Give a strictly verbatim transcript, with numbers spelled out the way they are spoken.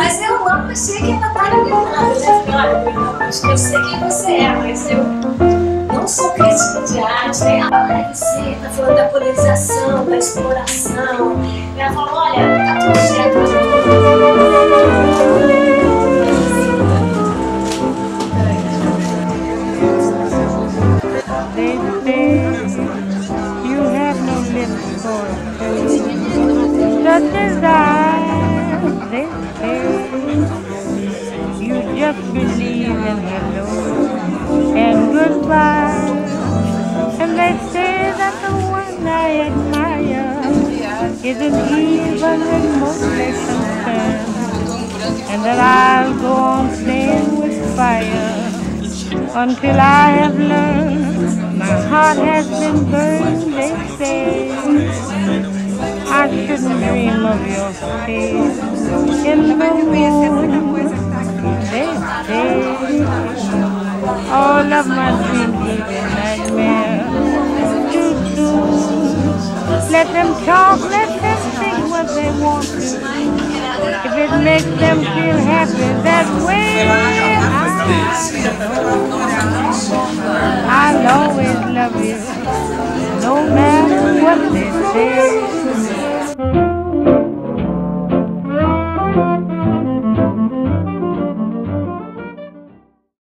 Mas eu não achei que a Natália Bernardo. Eu já falei, olha, Bernardo, eu sei quem você é, mas eu não sou crítica de arte. Aí ela, ai, você tá falando da polarização, da exploração. E ela falou, olha, tá tudo certo. They say you have no lips for a face such as I. They say you just believe in hello and goodbye. And they say that the one I admire isn't even remotely concerned, and that I'll go on playing with fire until I have learned my heart has been burned. They say I shouldn't dream of your face in the moon. They say all of my dreams will be nightmares too soon. Let them talk, let them think what they want to. If it makes them feel happy that way, I'll always love you, no matter what they say.